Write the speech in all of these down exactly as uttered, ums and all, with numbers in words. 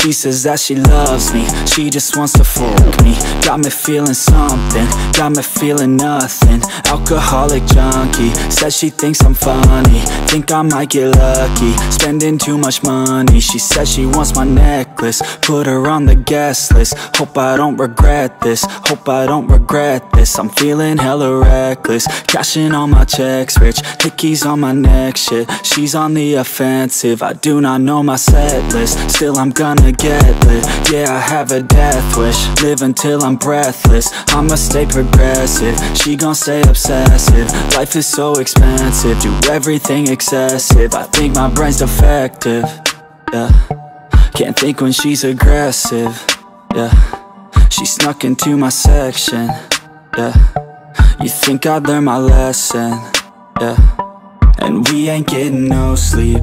She says that she loves me, she just wants to fool me. Got me feeling something, got me feeling nothing. Alcoholic junkie, says she thinks I'm funny. Think I might get lucky, spending too much money. She says she wants my necklace, put her on the guest list. Hope I don't regret this, hope I don't regret this. I'm feeling hella reckless, cashing all my checks rich. Hickeys on my neck, shit, she's on the offensive. I do not know my set list, still I'm gonna get lit. Yeah, I have a death wish, live until I'm breathless. I'ma stay progressive, she gon' stay obsessive. Life is so expensive, do everything excessive. I think my brain's defective, yeah. Can't think when she's aggressive, yeah. She snuck into my section, yeah. You think I'd learn my lesson, yeah. And we ain't getting no sleep.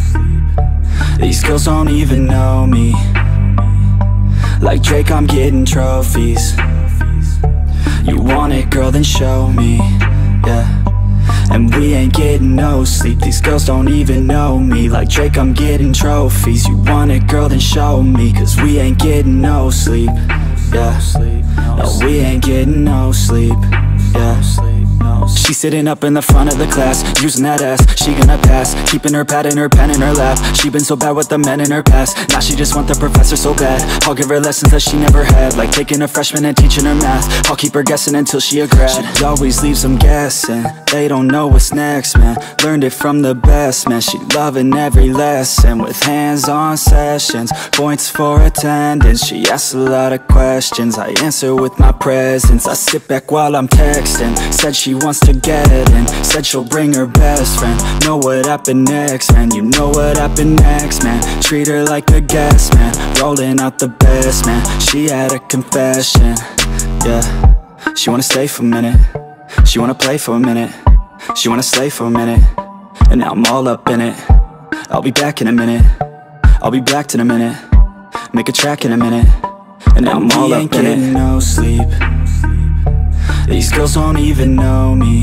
These girls don't even know me. Like Drake, I'm getting trophies. You want it, girl, then show me, yeah. And we ain't getting no sleep. These girls don't even know me. Like Drake, I'm getting trophies. You want it, girl, then show me. Cause we ain't getting no sleep, yeah. No, we ain't getting no sleep, yeah. She's sitting up in the front of the class, using that ass, she gonna pass. Keeping her pad and her pen in her lap. She been so bad with the men in her past. Now she just want the professor so bad. I'll give her lessons that she never had, like taking a freshman and teaching her math. I'll keep her guessing until she a grad. She always leaves them guessing, they don't know what's next, man. Learned it from the best, man. She loving every lesson, with hands-on sessions, points for attendance. She asks a lot of questions, I answer with my presence. I sit back while I'm texting, said she wants to get in, said she'll bring her best friend. Know what happened next, man. You know what happened next, man. Treat her like a guest, man. Rolling out the best, man. She had a confession, yeah. She wanna stay for a minute, she wanna play for a minute, she wanna slay for a minute, and now I'm all up in it. I'll be back in a minute, I'll be back in a minute, make a track in a minute, and now I'm all up in it. No sleep, these girls don't even know me.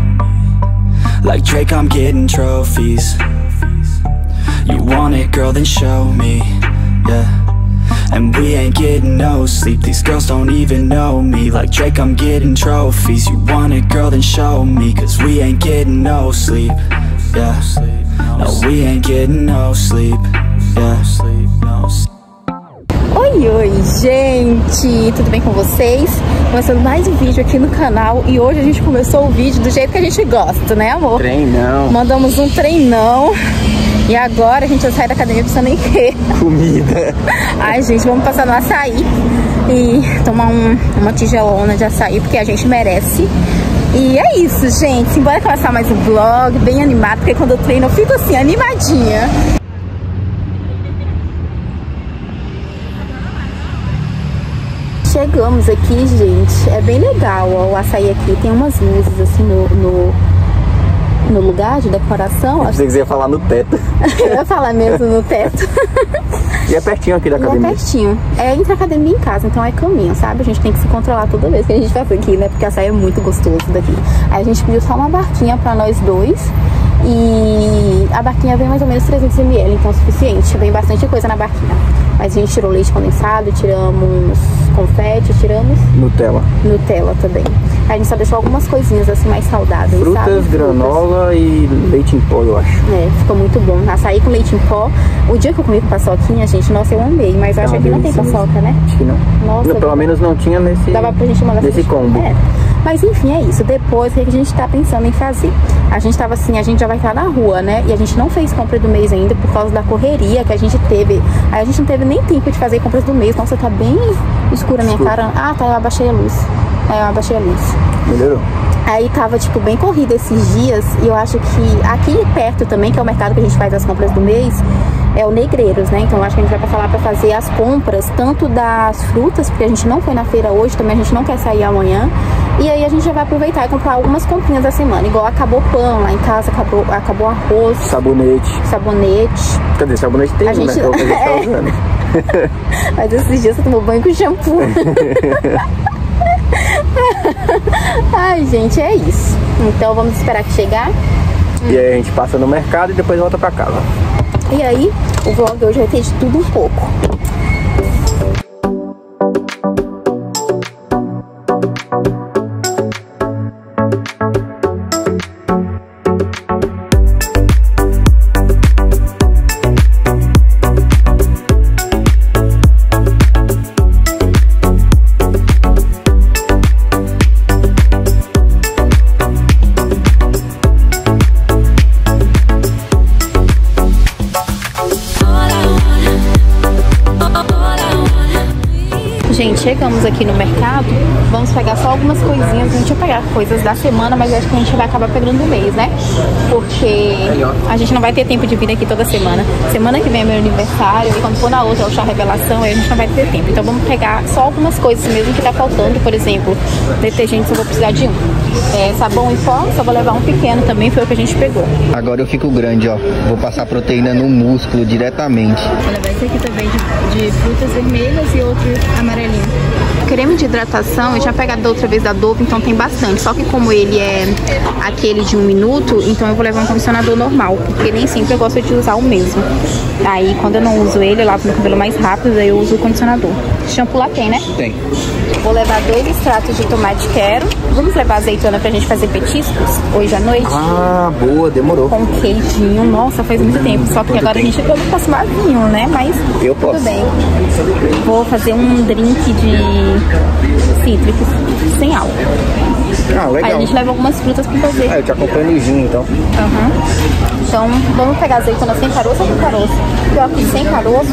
Like Drake, I'm getting trophies. You want it, girl, then show me, yeah. And we ain't getting no sleep. These girls don't even know me. Like Drake, I'm getting trophies. You want it, girl, then show me. Cause we ain't getting no sleep, yeah. No, we ain't getting no sleep, yeah. Oi, oi, gente! Tudo bem com vocês? Começando mais um vídeo aqui no canal. E hoje a gente começou o vídeo do jeito que a gente gosta, né, amor? Treinão. Mandamos um treinão. E agora a gente vai sair da academia pensando em quê? Comida. Ai, gente, vamos passar no açaí e tomar um, uma tigelona de açaí, porque a gente merece. E é isso, gente. Simbora começar mais um vlog, bem animado, porque quando eu treino eu fico assim, animadinha. Chegamos aqui, gente. É bem legal, ó, o açaí aqui. Tem umas luzes assim no... no... no lugar de decoração. Eu pensei que você ia falar no teto. Eu ia falar mesmo no teto. E é pertinho aqui da academia? É pertinho. É entre a academia e casa, então é caminho, sabe? A gente tem que se controlar toda vez que a gente passa aqui, né? Porque açaí é muito gostoso daqui. Aí a gente pediu só uma barquinha pra nós dois. E a barquinha vem mais ou menos trezentos mililitros, então é suficiente. Vem bastante coisa na barquinha. Mas a gente tirou leite condensado, tiramos confete, tiramos... Nutella. Nutella também. A gente só deixou algumas coisinhas assim mais saudáveis, Frutas, sabe? granola Frutas. E leite em pó, eu acho. É, ficou muito bom. Açaí com leite em pó. O dia que eu comi com paçoquinha, gente, nossa, eu amei. Mas eu acho que aqui não tem paçoca, né? Acho que não. Nossa, não, pelo menos não tinha nesse, dava pra gente mandar nesse combo. É. Mas enfim, é isso. Depois, o que a gente tá pensando em fazer? A gente tava assim, a gente já vai estar na rua, né? E a gente não fez compra do mês ainda por causa da correria que a gente teve. Aí a gente não teve nem tempo de fazer compras do mês. Nossa, tá bem escura a minha Escuro. cara. Ah, tá, eu abaixei a luz. É, eu abaixei a luz. Melhorou. Aí tava, tipo, bem corrida esses dias. E eu acho que aqui perto também, que é o mercado que a gente faz as compras do mês, é o Negreiros, né? Então eu acho que a gente vai passar lá pra fazer as compras, tanto das frutas, porque a gente não foi na feira hoje, também a gente não quer sair amanhã. E aí a gente já vai aproveitar e comprar algumas comprinhas da semana. Igual acabou pão lá em casa, acabou, acabou arroz. Sabonete. Sabonete. Cadê? Sabonete tem, a gente... né? Que é o que a gente tá usando. Mas esses dias você tomou banho com shampoo. Ai, gente, é isso. Então vamos esperar que chegar. E aí a gente passa no mercado e depois volta pra casa. E aí, o vlog hoje vai ter de tudo um pouco. chegamos aqui no mercado, vamos pegar só algumas coisinhas. A gente vai pegar coisas da semana, mas acho que a gente vai acabar pegando do mês, né? Porque a gente não vai ter tempo de vir aqui toda semana. Semana que vem é meu aniversário, e quando for na outra é o chá revelação, aí a gente não vai ter tempo. Então vamos pegar só algumas coisas mesmo que tá faltando. Por exemplo, detergente eu vou precisar de um. É, sabão em pó, só vou levar um pequeno também, foi o que a gente pegou. Agora eu fico grande, ó. Vou passar proteína no músculo diretamente. Vou levar esse aqui também de, de frutas vermelhas e outro amarelinho. Creme de hidratação, eu já peguei da outra vez da Dove, então tem bastante. Só que como ele é aquele de um minuto, então eu vou levar um condicionador normal, porque nem sempre eu gosto de usar o mesmo. Aí quando eu não uso ele, eu lavo meu cabelo mais rápido, aí eu uso o condicionador. Shampoo lá tem, né? Tem. Vou levar dois extratos de tomate quero. Vamos levar azeitona pra gente fazer petiscos hoje à noite? Ah, boa, demorou. Com queijinho. Nossa, faz muito tempo. Só que Muito agora tempo. a gente eu não posso mais vinho, né? Mas Eu tudo posso. bem. Vou fazer um drink de cítricos sem álcool. Ah, Aí legal. a gente leva algumas frutas pra fazer. Ah, eu te acompanho no gin, então. Aham. Então, vamos pegar azeitona sem caroço ou com caroço? Pior que sem caroço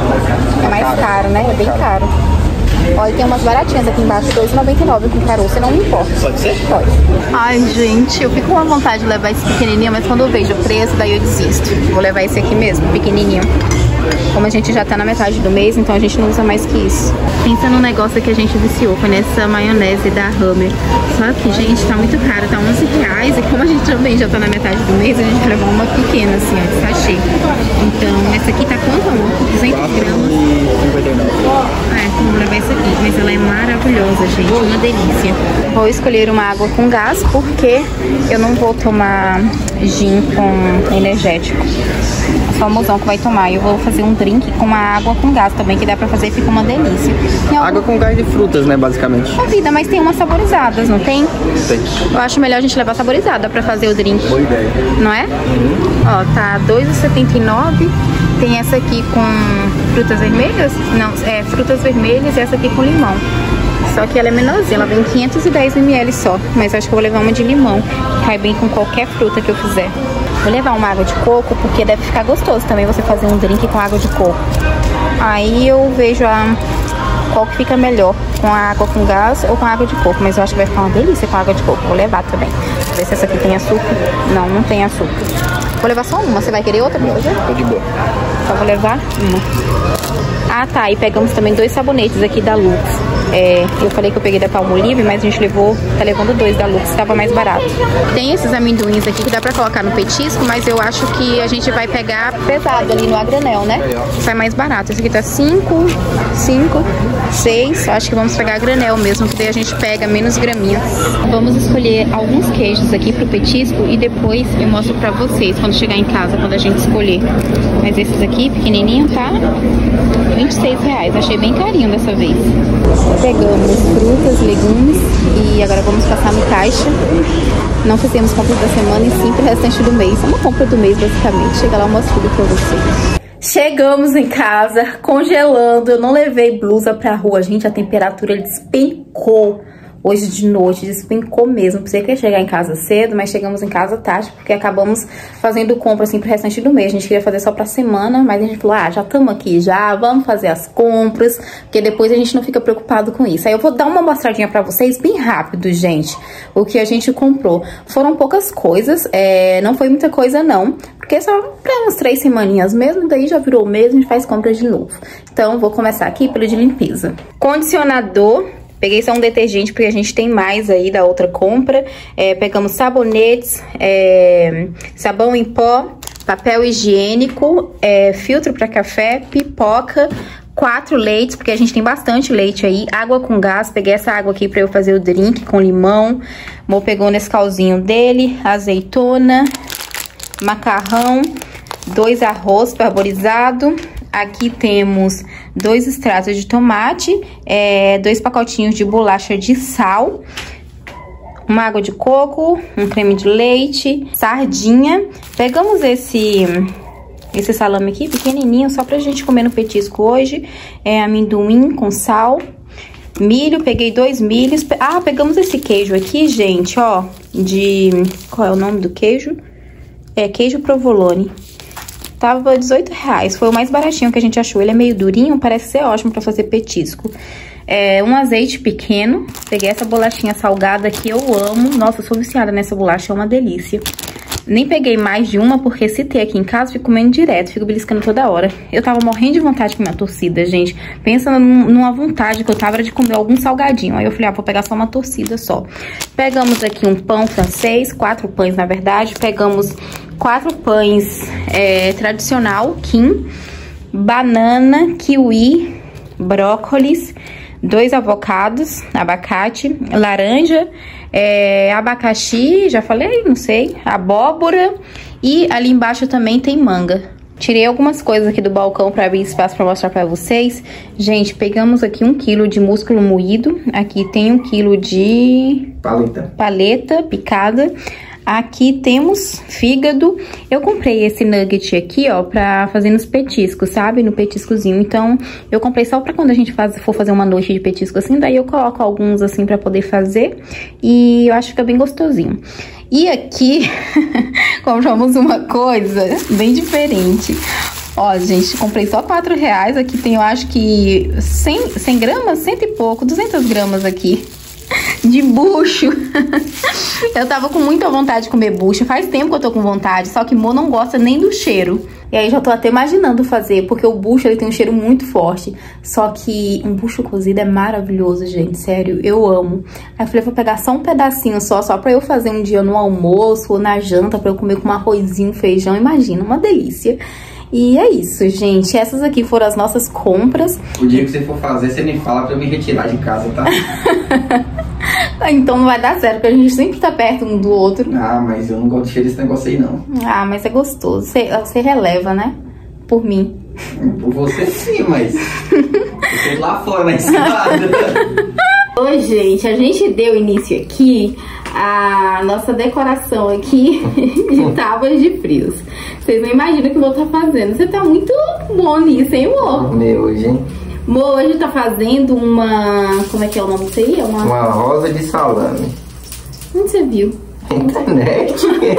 é mais caro, né? É bem caro. Olha, tem umas baratinhas aqui embaixo, dois reais e noventa e nove centavos com caroço, não me importa. Pode ser? Pode. Ai, gente, eu fico com a vontade de levar esse pequenininho, mas quando eu vejo o preço, daí eu desisto. Vou levar esse aqui mesmo, pequenininho. Como a gente já tá na metade do mês, então a gente não usa mais que isso. Pensa num negócio que a gente viciou, foi nessa maionese da Hammer. Só que, gente, tá muito caro, tá onze reais. E como a gente também já tá na metade do mês, a gente vai levar uma pequena, assim, ó, de sachê. Então, essa aqui tá quanto, amor? duzentos gramas. cinquenta e nove. É, vamos levar essa aqui. Mas ela é maravilhosa, gente, uma delícia. Vou escolher uma água com gás, porque eu não vou tomar gin com energético. Só o mozão que vai tomar. Eu vou fazer um drink com uma água com gás também, que dá pra fazer e fica uma delícia. Tem algum... Água com gás de frutas, né, basicamente. A vida, mas tem umas saborizadas, não tem? Tem. Eu acho melhor a gente levar saborizada pra fazer o drink. Boa ideia. Não é? Uhum. Ó, tá dois reais e setenta e nove centavos. Tem essa aqui com frutas vermelhas? Não, é frutas vermelhas e essa aqui com limão. Só que ela é menorzinha, ela vem quinhentos e dez mililitros só. Mas acho que eu vou levar uma de limão, que cai bem com qualquer fruta que eu fizer. Vou levar uma água de coco, porque deve ficar gostoso também você fazer um drink com água de coco. Aí eu vejo a... qual que fica melhor, com a água com gás ou com a água de coco. Mas eu acho que vai ficar uma delícia com a água de coco. Vou levar também. Vou ver se essa aqui tem açúcar. Não, não tem açúcar. Vou levar só uma. Você vai querer outra pra fazer? Tô de boa. Só vou levar uma. Ah, tá. E pegamos também dois sabonetes aqui da Lux. É, eu falei que eu peguei da Palmolive, mas a gente levou, tá levando dois da Lux, tava mais barato. Tem esses amendoins aqui que dá pra colocar no petisco, mas eu acho que a gente vai pegar pesado ali no a granel, né? Sai mais barato. Esse aqui tá cinco, cinco, seis. Acho que vamos pegar a granel mesmo, que daí a gente pega menos graminhas. Vamos escolher alguns queijos aqui pro petisco e depois eu mostro pra vocês quando chegar em casa, quando a gente escolher. Mas esses aqui, pequenininho, tá vinte e seis reais. Achei bem carinho dessa vez. Pegamos frutas, legumes e agora vamos passar no caixa. Não fizemos compras da semana e sim pro restante do mês. É uma compra do mês, basicamente. Chega lá, eu mostro tudo pra vocês. Chegamos em casa, congelando. Eu não levei blusa pra rua, gente. A temperatura despencou hoje de noite, despencou mesmo. Pensei que ia chegar em casa cedo, mas chegamos em casa tarde, porque acabamos fazendo compra assim pro restante do mês. A gente queria fazer só pra semana, mas a gente falou, ah, já estamos aqui já, vamos fazer as compras, porque depois a gente não fica preocupado com isso. Aí eu vou dar uma mostradinha pra vocês, bem rápido, gente, o que a gente comprou. Foram poucas coisas, é, não foi muita coisa não, porque só pra umas três semaninhas mesmo, daí já virou mês, a gente faz compras de novo. Então, vou começar aqui pelo de limpeza. Condicionador. Peguei só um detergente, porque a gente tem mais aí da outra compra. É, pegamos sabonetes, é, sabão em pó, papel higiênico, é, filtro para café, pipoca, quatro leites, porque a gente tem bastante leite aí, água com gás. Peguei essa água aqui para eu fazer o drink com limão. Mo pegou nesse calzinho dele, azeitona, macarrão, dois arroz parborizado. Aqui temos dois extratos de tomate, é, dois pacotinhos de bolacha de sal, uma água de coco, um creme de leite, sardinha. Pegamos esse, esse salame aqui pequenininho, só pra gente comer no petisco hoje. É amendoim com sal, milho, peguei dois milhos. Ah, pegamos esse queijo aqui, gente, ó, de... Qual é o nome do queijo? É queijo provolone. Tava dezoito reais, foi o mais baratinho que a gente achou. Ele é meio durinho, parece ser ótimo pra fazer petisco. é, um azeite pequeno. Peguei essa bolachinha salgada que eu amo. Nossa, eu sou viciada nessa bolacha, é uma delícia. Nem peguei mais de uma, porque se ter aqui em casa, fico comendo direto, fico beliscando toda hora. Eu tava morrendo de vontade de comer uma torcida, gente. Pensa numa vontade que eu tava de comer algum salgadinho. Aí eu falei, ah, vou pegar só uma torcida só. Pegamos aqui um pão francês, quatro pães, na verdade. Pegamos quatro pães é, tradicional, Kim, banana, kiwi, brócolis, dois avocados, abacate, laranja, é, abacaxi, já falei, não sei, abóbora, e ali embaixo também tem manga. Tirei algumas coisas aqui do balcão para abrir espaço para mostrar para vocês. Gente, pegamos aqui um quilo de músculo moído, aqui tem um quilo de paleta, paleta picada. Aqui temos fígado. Eu comprei esse nugget aqui, ó, pra fazer nos petiscos, sabe? No petiscozinho. Então, eu comprei só pra quando a gente faz, for fazer uma noite de petisco assim. Daí eu coloco alguns assim pra poder fazer. E eu acho que fica bem gostosinho. E aqui, compramos uma coisa bem diferente. Ó, gente, comprei só quatro reais. Aqui tem, eu acho que cem, cem gramas, cento e pouco, duzentas gramas aqui. De bucho. Eu tava com muita vontade de comer bucho. Faz tempo que eu tô com vontade, só que Mo não gosta nem do cheiro. E aí já tô até imaginando fazer, porque o bucho ele tem um cheiro muito forte. Só que um bucho cozido é maravilhoso, gente, sério, eu amo. Aí eu falei, vou pegar só um pedacinho só, só pra eu fazer um dia no almoço ou na janta, pra eu comer com um arrozinho, feijão, imagina, uma delícia. E é isso, gente. Essas aqui foram as nossas compras. O dia que você for fazer, você me fala pra eu me retirar de casa, tá? Então não vai dar certo, porque a gente sempre tá perto um do outro. Ah, mas eu não gosto de cheiro desse negócio aí, não. Ah, mas é gostoso. Você, você releva, né? Por mim. Por você sim, mas... você lá fora, na escada. Oi, gente. A gente deu início aqui a nossa decoração aqui de tábuas de frios. Vocês não imaginam o que o Mo tá fazendo. Você tá muito bom nisso, hein, Mo? Meu, hoje, hein? Mo hoje tá fazendo uma... Como é que é o nome disso aí? É uma... uma rosa de salame. Onde você viu? Internet.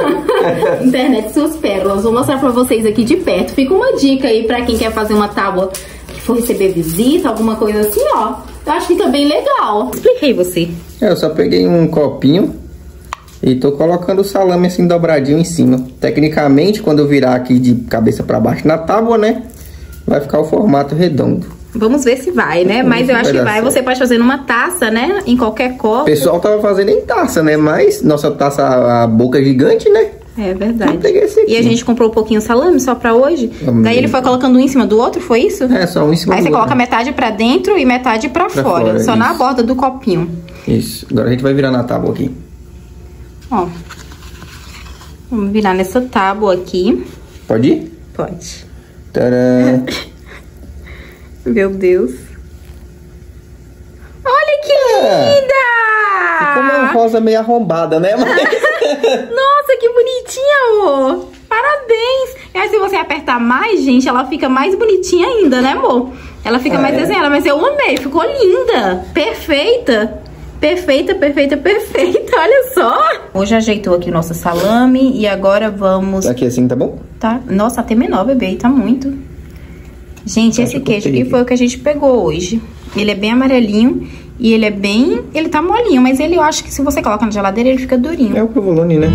Internet, suas pérolas. Vou mostrar pra vocês aqui de perto. Fica uma dica aí pra quem quer fazer uma tábua que for receber visita, alguma coisa assim, ó. Eu acho que fica bem legal. Explica aí você. Eu só peguei um copinho e tô colocando o salame assim dobradinho em cima. Tecnicamente, quando eu virar aqui de cabeça pra baixo na tábua, né, vai ficar o formato redondo. Vamos ver se vai, né? Mas eu acho que vai. Você pode fazer numa taça, né? Em qualquer copo. O pessoal tava fazendo em taça, né? Mas nossa taça, a boca é gigante, né? É verdade. Eu peguei esse aqui. E a gente comprou um pouquinho de salame só pra hoje. Vamos Daí ver. ele foi colocando um em cima do outro, foi isso? É, só um em cima Aí do você outro. coloca metade pra dentro e metade pra, Pra fora. fora, Só na isso. borda do copinho. Isso. Agora a gente vai virar na tábua aqui. Ó. Vamos virar nessa tábua aqui. Pode ir? Pode. Tcharam. Meu Deus. Olha que É. linda! Como é uma rosa meio arrombada, né? Mas... Nossa, que bonitinha, amor. Parabéns. E aí, se você apertar mais, gente, ela fica mais bonitinha ainda, né, amor? Ela fica Ah, mais é? desenhada, mas eu amei. Ficou linda. Perfeita. Perfeita, perfeita, perfeita. Olha só. Hoje ajeitou aqui o nosso salame e agora vamos... Aqui assim, tá bom? Tá. Nossa, até menor, bebê. Tá muito. Gente, esse Acho que queijo eu aqui foi o que a gente pegou hoje. Ele é bem amarelinho e ele é bem... Ele tá molinho, mas ele eu acho que se você coloca na geladeira, ele fica durinho. É o provolone, né?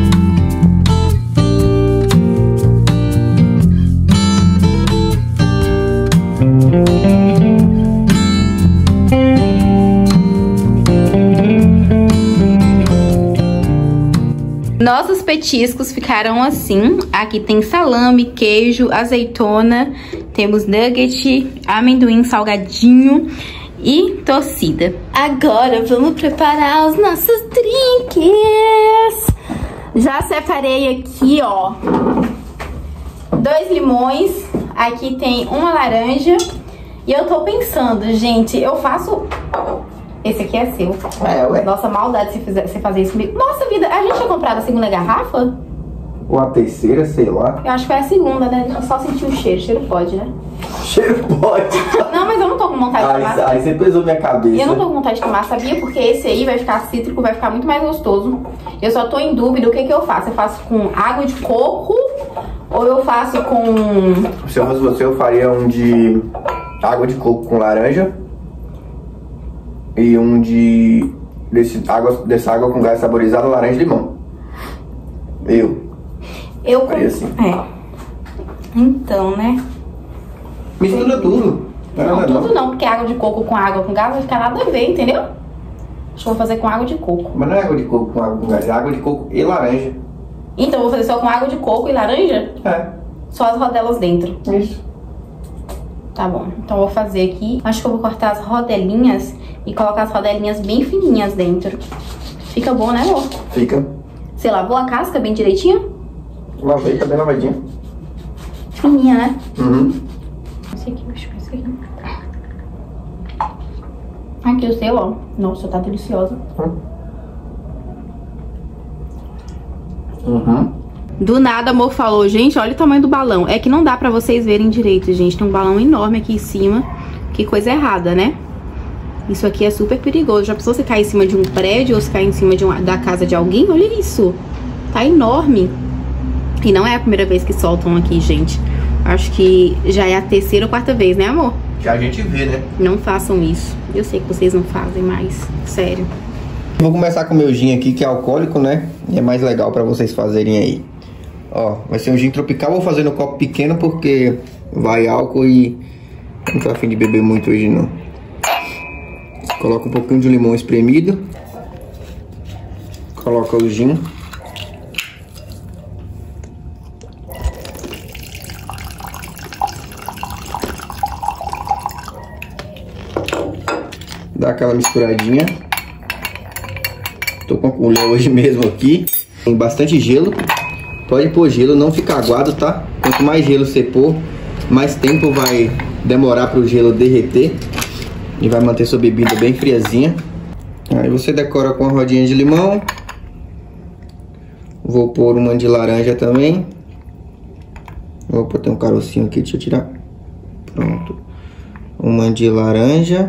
Nossos petiscos ficaram assim. Aqui tem salame, queijo, azeitona, temos nugget, amendoim salgadinho e torcida. Agora vamos preparar os nossos drinks. Já separei aqui, ó, dois limões. Aqui tem uma laranja. E eu tô pensando, gente, eu faço... Esse aqui é seu. É, ué. Nossa, maldade se fizer, você fazer isso comigo. Nossa vida, a gente tinha comprado a segunda garrafa? Ou a terceira, sei lá. Eu acho que foi a segunda, né? Eu só senti o cheiro. Cheiro pode, né? Cheiro pode. Não, mas eu não tô com vontade de Aí, tomar. aí você pesou minha cabeça. Eu não tô com vontade de tomar, sabia? Porque esse aí vai ficar cítrico, vai ficar muito mais gostoso. Eu só tô em dúvida o que que eu faço. Eu faço com água de coco ou eu faço com... Se eu fosse você, eu faria um de água de coco com laranja. e um de desse água, dessa água com gás saborizado, laranja e limão. Eu. Eu Faria assim. É. Então, né? Mistura tudo. Não, não, tudo não, porque água de coco com água com gás vai ficar nada a ver, entendeu? Acho que eu vou fazer com água de coco. Mas não é água de coco com água com gás, é água de coco e laranja. Então eu vou fazer só com água de coco e laranja? É. Só as rodelas dentro. Isso. Tá bom, então eu vou fazer aqui. Acho que eu vou cortar as rodelinhas e colocar as rodelinhas bem fininhas dentro. Fica bom, né, amor? Fica. Você lavou a casca bem direitinho? Lavei, tá bem lavadinho. Fininha, né? Uhum. Esse aqui, deixa eu ver esse aqui. Aqui o seu, ó. Nossa, tá deliciosa. Uhum. Do nada, amor falou, gente, olha o tamanho do balão. É que não dá pra vocês verem direito, gente. Tem um balão enorme aqui em cima. Que coisa errada, né? Isso aqui é super perigoso. Já pensou você cair em cima de um prédio ou se cair em cima de uma, da casa de alguém? Olha isso. Tá enorme. E não é a primeira vez que soltam aqui, gente. Acho que já é a terceira ou quarta vez, né, amor? Que a gente vê, né? Não façam isso. Eu sei que vocês não fazem, mas sério. Vou começar com o meu gin aqui, que é alcoólico, né? E é mais legal pra vocês fazerem aí. Ó, vai ser um gin tropical. Vou fazer no copo pequeno porque vai álcool e não tô a fim de beber muito hoje, não. Coloca um pouquinho de limão espremido. Coloca o gin. Dá aquela misturadinha. Tô com a colher hoje mesmo aqui. Tem bastante gelo. Pode pôr gelo, não fica aguado, tá? Quanto mais gelo você pôr, mais tempo vai demorar para o gelo derreter. E vai manter sua bebida bem friazinha. Aí você decora com a rodinha de limão. Vou pôr uma de laranja também. Vou pôr um carocinho aqui, deixa eu tirar. Pronto. Uma de laranja.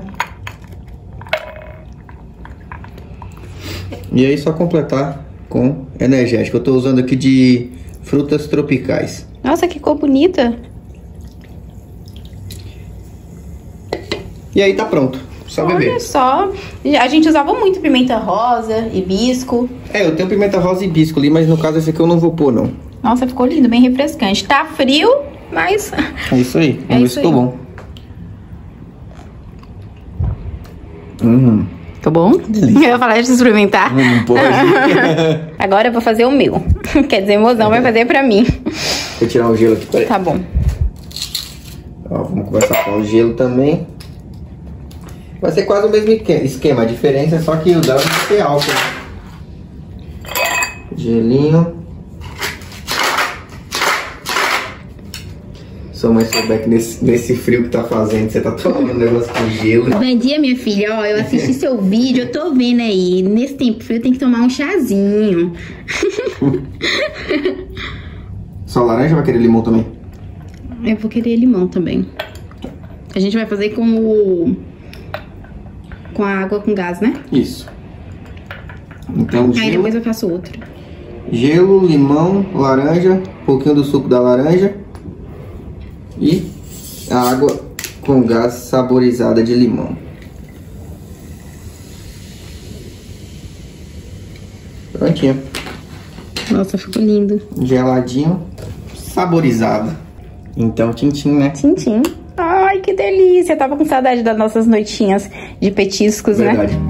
E aí só completar com energético. Eu tô usando aqui de frutas tropicais. Nossa, que cor bonita. E aí tá pronto, só beber. Olha só, a gente usava muito pimenta rosa, hibisco. É, eu tenho pimenta rosa e hibisco ali, mas no caso esse aqui eu não vou pôr, não. Nossa, ficou lindo, bem refrescante. Tá frio, mas... É isso aí, É vamos ver isso se ficou aí. bom. Uhum. Ficou bom? Delícia. Eu ia falar de experimentar. Não pode. Agora eu vou fazer o meu. Quer dizer, mozão vai fazer pra mim. Vou tirar o gelo aqui, peraí. Tá bom. Ó, vamos começar com o gelo também. Vai ser quase o mesmo esquema, a diferença é só que o dela vai ter álcool. Gelinho. Sua mãe souber que nesse, nesse frio que tá fazendo, você tá tomando um negócio com gelo. Bom dia, minha filha. Ó, eu assisti seu vídeo, eu tô vendo aí. Nesse tempo frio tem que tomar um chazinho. Só laranja ou vai querer limão também? Eu vou querer limão também. A gente vai fazer com o... com a água com gás, né? Isso. Então, Aí gelo, depois eu faço outro. gelo, limão, laranja, um pouquinho do suco da laranja e a água com gás saborizada de limão. Prontinho. Nossa, ficou lindo. Geladinho, saborizado. Então, tchim-tchim, né? Tchim-tchim. Ai, que delícia. Eu tava com saudade das nossas noitinhas de petiscos, Verdade. né?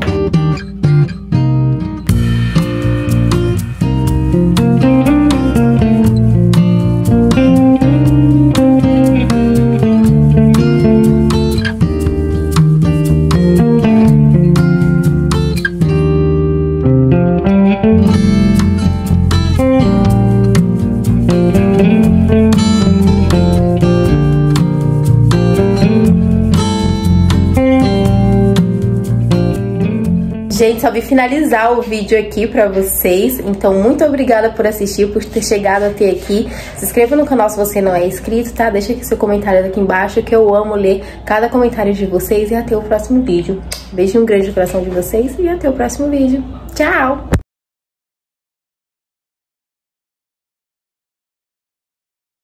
Gente, só vim finalizar o vídeo aqui pra vocês. Então, muito obrigada por assistir, por ter chegado até aqui. Se inscreva no canal se você não é inscrito, tá? Deixa aqui seu comentário aqui embaixo, que eu amo ler cada comentário de vocês. E até o próximo vídeo. Beijo, um grande coração de vocês e até o próximo vídeo. Tchau!